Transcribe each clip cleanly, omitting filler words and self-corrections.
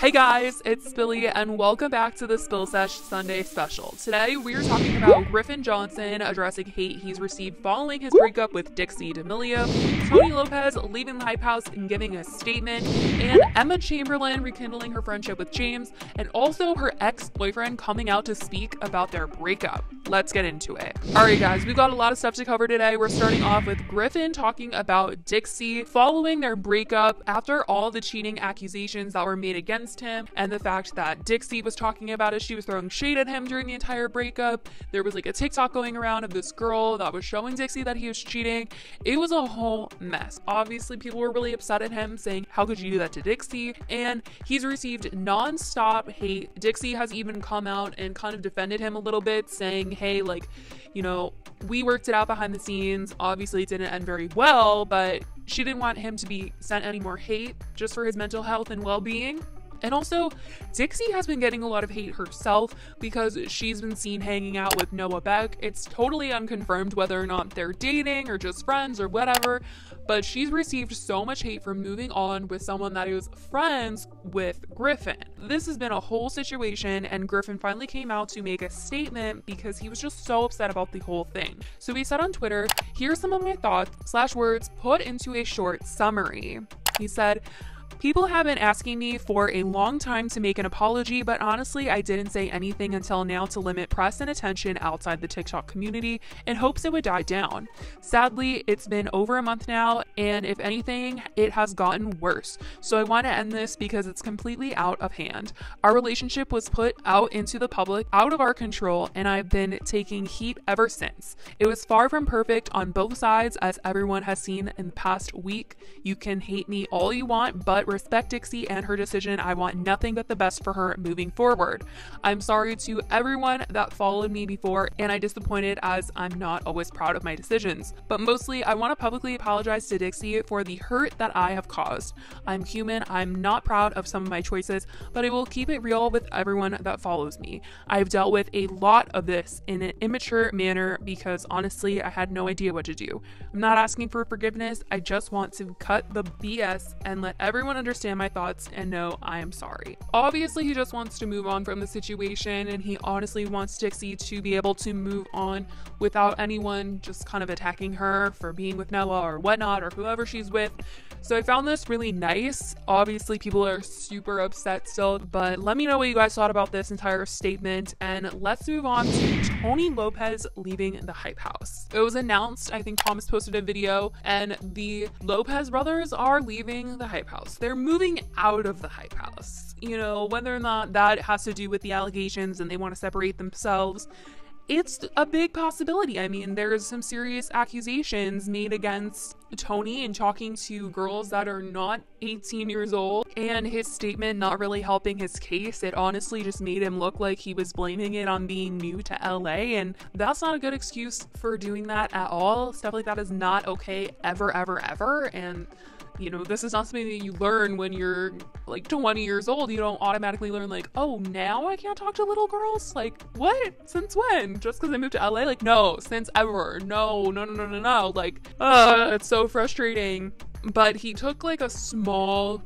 Hey guys, it's Billy and welcome back to the Spill Sesh Sunday special. Today we are talking about Griffin Johnson addressing hate he's received following his breakup with Dixie D'Amelio, Tony Lopez leaving the Hype House and giving a statement, and Emma Chamberlain rekindling her friendship with James, and also her ex-boyfriend coming out to speak about their breakup. Let's get into it. Alright guys, we've got a lot of stuff to cover today. We're starting off with Griffin talking about Dixie following their breakup after all the cheating accusations that were made against him, and the fact that Dixie was talking about it. She was throwing shade at him during the entire breakup. There was like a TikTok going around of this girl that was showing Dixie that he was cheating. It was a whole mess. Obviously people were really upset at him, saying how could you do that to Dixie, and he's received non-stop hate. Dixie has even come out and kind of defended him a little bit, saying hey, like, you know, we worked it out behind the scenes. Obviously it didn't end very well, but she didn't want him to be sent any more hate just for his mental health and well-being. And also, Dixie has been getting a lot of hate herself because she's been seen hanging out with Noah Beck. It's totally unconfirmed whether or not they're dating or just friends or whatever, but she's received so much hate for moving on with someone that is friends with Griffin. This has been a whole situation, and Griffin finally came out to make a statement because he was just so upset about the whole thing. So he said on Twitter, "Here's some of my thoughts/words put into a short summary." He said, "People have been asking me for a long time to make an apology, but honestly, I didn't say anything until now to limit press and attention outside the TikTok community in hopes it would die down. Sadly, it's been over a month now, and if anything, it has gotten worse. So I want to end this because it's completely out of hand. Our relationship was put out into the public, out of our control, and I've been taking heat ever since. It was far from perfect on both sides, as everyone has seen in the past week. You can hate me all you want, but respect Dixie and her decision. I want nothing but the best for her moving forward. I'm sorry to everyone that followed me before, and I'm disappointed as I'm not always proud of my decisions. But mostly, I want to publicly apologize to Dixie for the hurt that I have caused. I'm human. I'm not proud of some of my choices, but I will keep it real with everyone that follows me. I've dealt with a lot of this in an immature manner because honestly, I had no idea what to do. I'm not asking for forgiveness. I just want to cut the BS and let everyone understand my thoughts and know I am sorry." Obviously, he just wants to move on from the situation, and he honestly wants Dixie to be able to move on without anyone just kind of attacking her for being with Noah or whatnot or whoever she's with. So I found this really nice. Obviously, people are super upset still, but let me know what you guys thought about this entire statement, and let's move on to Tony Lopez leaving the Hype House. It was announced, I think Thomas posted a video, and the Lopez brothers are leaving the Hype House. They're moving out of the Hype House. You know, whether or not that has to do with the allegations and they want to separate themselves, it's a big possibility. I mean, there's some serious accusations made against Tony in talking to girls that are not 18 years old, and his statement not really helping his case. It honestly just made him look like he was blaming it on being new to LA, and that's not a good excuse for doing that at all. Stuff like that is not okay ever, ever, ever. And you know, this is not something that you learn when you're like 20 years old. You don't automatically learn like, oh, now I can't talk to little girls? Like, what? Since when? Just because I moved to LA? Like, no, since ever. No. Like, it's so frustrating. But he took like a small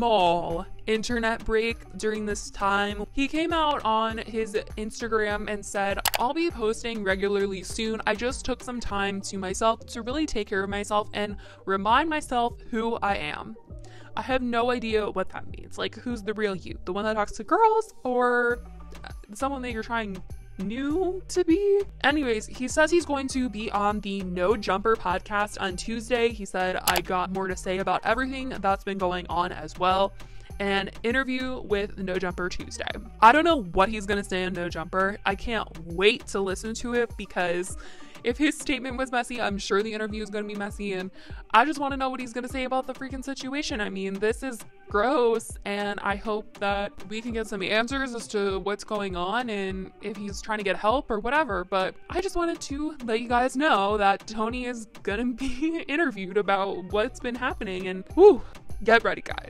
internet break during this time. He came out on his Instagram and said, "I'll be posting regularly soon. I just took some time to myself to really take care of myself and remind myself who I am." I have no idea what that means. Like, who's the real you? The one that talks to girls, or someone that you're trying new to be? Anyways, he says he's going to be on the No Jumper podcast on Tuesday. He said, "I got more to say about everything that's been going on as well." An interview with No Jumper Tuesday. I don't know what he's gonna say on No Jumper. I can't wait to listen to it because if his statement was messy, I'm sure the interview is gonna be messy, and I just want to know what he's gonna say about the freaking situation. I mean, this is gross, and I hope that we can get some answers as to what's going on and if he's trying to get help or whatever. But I just wanted to let you guys know that Tony is gonna be interviewed about what's been happening, and whew, get ready, guys.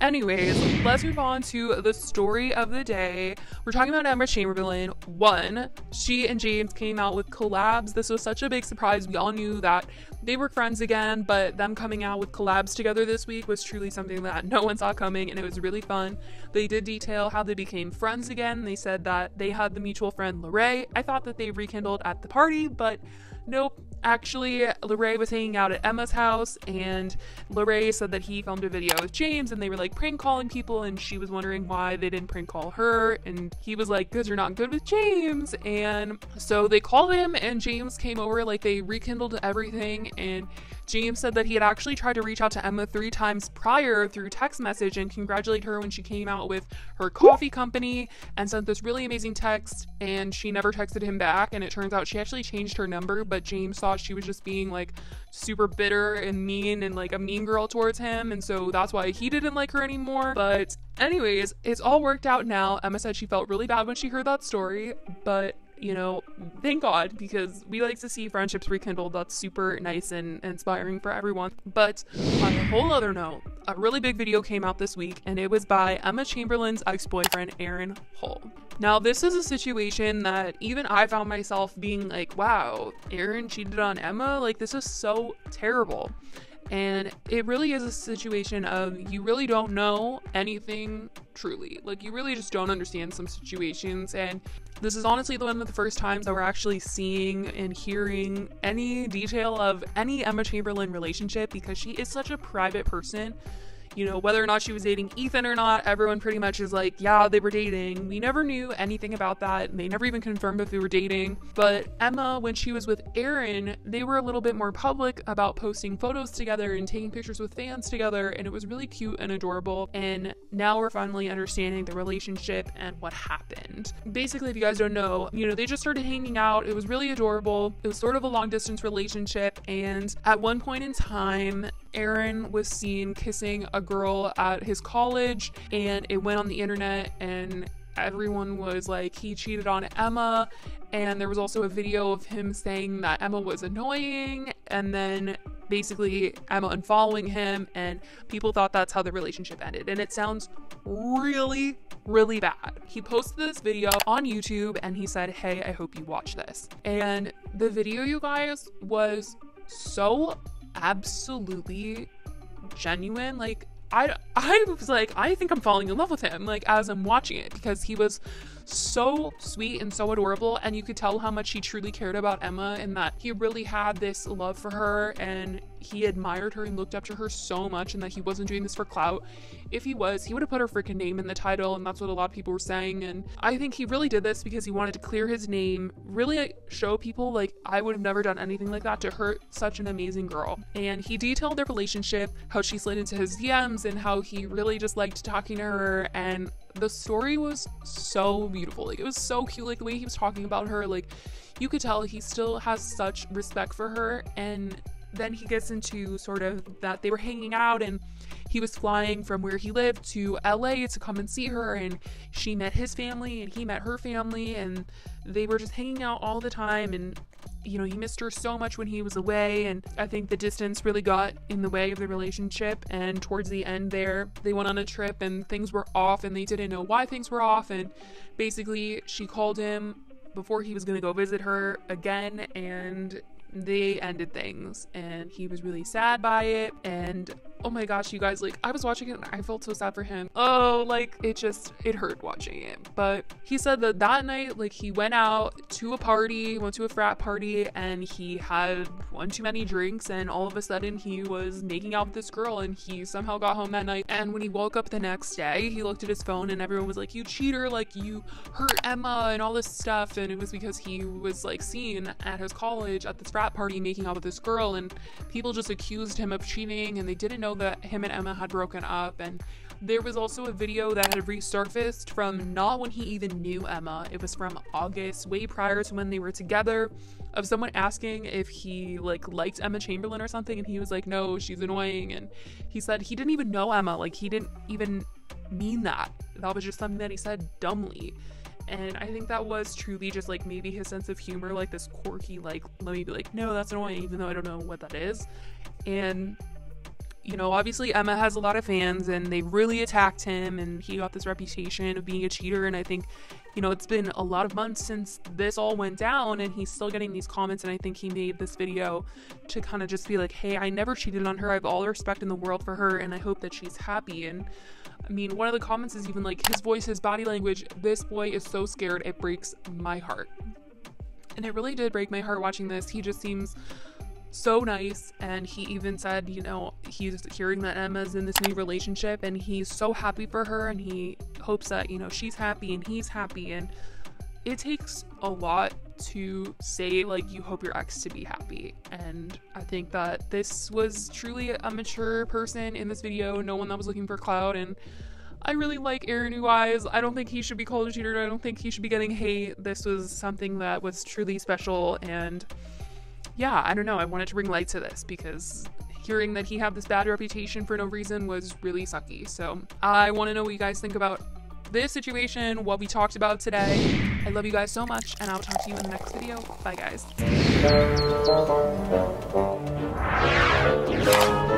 Anyways, let's move on to the story of the day. We're talking about Emma Chamberlain. One, she and James came out with collabs. This was such a big surprise. We all knew that they were friends again, but them coming out with collabs together this week was truly something that no one saw coming, and it was really fun. They did detail how they became friends again. They said that they had the mutual friend Lorraine. I thought that they rekindled at the party, but nope. Actually, Lorraine was hanging out at Emma's house, and Lorraine said that he filmed a video with James, and they were like prank calling people, and she was wondering why they didn't prank call her, and he was like, because you're not good with James. And so they called him, and James came over, like they rekindled everything. And James said that he had actually tried to reach out to Emma 3 times prior through text message and congratulate her when she came out with her coffee company, and sent this really amazing text, and she never texted him back. And it turns out she actually changed her number, but James thought she was just being like super bitter and mean and like a mean girl towards him, and so that's why he didn't like her anymore. But anyways, it's all worked out now. Emma said she felt really bad when she heard that story, but you know, thank God, because we like to see friendships rekindled. That's super nice and inspiring for everyone. But on a whole other note, a really big video came out this week, and it was by Emma Chamberlain's ex-boyfriend, Aaron Hull. Now, this is a situation that even I found myself being like, wow, Aaron cheated on Emma? Like, this is so terrible. And it really is a situation of you really don't know anything truly. Like, you really just don't understand some situations. And this is honestly one of the first times that we're actually seeing and hearing any detail of any Emma Chamberlain relationship, because she is such a private person. You know, whether or not she was dating Ethan or not, everyone pretty much is like, yeah, they were dating. We never knew anything about that. They never even confirmed if they were dating. But Emma, when she was with Aaron, they were a little bit more public about posting photos together and taking pictures with fans together, and it was really cute and adorable. And now we're finally understanding the relationship and what happened. Basically, if you guys don't know, you know, they just started hanging out. It was really adorable. It was sort of a long distance relationship, and at one point in time, Aaron was seen kissing a girl at his college, and it went on the internet, and everyone was like, he cheated on Emma. And there was also a video of him saying that Emma was annoying, and then basically Emma unfollowing him, and people thought that's how the relationship ended. And it sounds really, really bad. He posted this video on YouTube, and he said, hey, I hope you watch this. And the video, you guys, was so absolutely genuine. Like, I was like, I think I'm falling in love with him, like, as I'm watching it, because he was so sweet and so adorable, and you could tell how much he truly cared about Emma, and that he really had this love for her, and he admired her and looked up to her so much, and that he wasn't doing this for clout. If he was, he would have put her freaking name in the title, and that's what a lot of people were saying. And I think he really did this because he wanted to clear his name, really like, show people, like, I would have never done anything like that to hurt such an amazing girl. And he detailed their relationship, how she slid into his DMs, and how he really just liked talking to her. And the story was so beautiful. Like, it was so cute, like the way he was talking about her. Like, you could tell he still has such respect for her. And then he gets into sort of that they were hanging out, and he was flying from where he lived to LA to come and see her, and she met his family and he met her family, and they were just hanging out all the time. And you know, he missed her so much when he was away, and I think the distance really got in the way of the relationship. And towards the end there, they went on a trip and things were off, and they didn't know why things were off. And basically she called him before he was going to go visit her again, and they ended things, and he was really sad by it. And oh my gosh, you guys, like, I was watching it and I felt so sad for him. Oh, like, it hurt watching it. But he said that that night, like, he went out to a party, went to a frat party, and he had one too many drinks, and all of a sudden he was making out with this girl, and he somehow got home that night. And when he woke up the next day, he looked at his phone, and everyone was like, you cheater, like, you hurt Emma and all this stuff. And it was because he was like seen at his college at this frat party making out with this girl, and people just accused him of cheating, and they didn't know that him and Emma had broken up. And there was also a video that had resurfaced from not when he even knew Emma, it was from August, way prior to when they were together, of someone asking if he like liked Emma Chamberlain or something, and he was like, no, she's annoying. And he said he didn't even know Emma, like, he didn't even mean that was just something that he said dumbly. And I think that was truly just like maybe his sense of humor, like this quirky, like, let me be like, no, that's annoying, even though I don't know what that is. And you know, obviously Emma has a lot of fans and they really attacked him and he got this reputation of being a cheater. And I think, you know, it's been a lot of months since this all went down and he's still getting these comments. And I think he made this video to kind of just be like, hey, I never cheated on her. I have all the respect in the world for her and I hope that she's happy. And I mean, one of the comments is even like, his voice, his body language, this boy is so scared, it breaks my heart. And it really did break my heart watching this. He just seems so nice, and he even said, you know, he's hearing that Emma's in this new relationship and he's so happy for her and he hopes that, you know, she's happy and he's happy. And it takes a lot to say, like, you hope your ex to be happy. And I think that this was truly a mature person in this video, no one that was looking for clout. And I really like Aaron Wise. I don't think he should be called a cheater. I don't think he should be getting hate. This was something that was truly special. And yeah, I don't know. I wanted to bring light to this because hearing that he had this bad reputation for no reason was really sucky. So I want to know what you guys think about this situation, what we talked about today. I love you guys so much, and I'll talk to you in the next video. Bye, guys.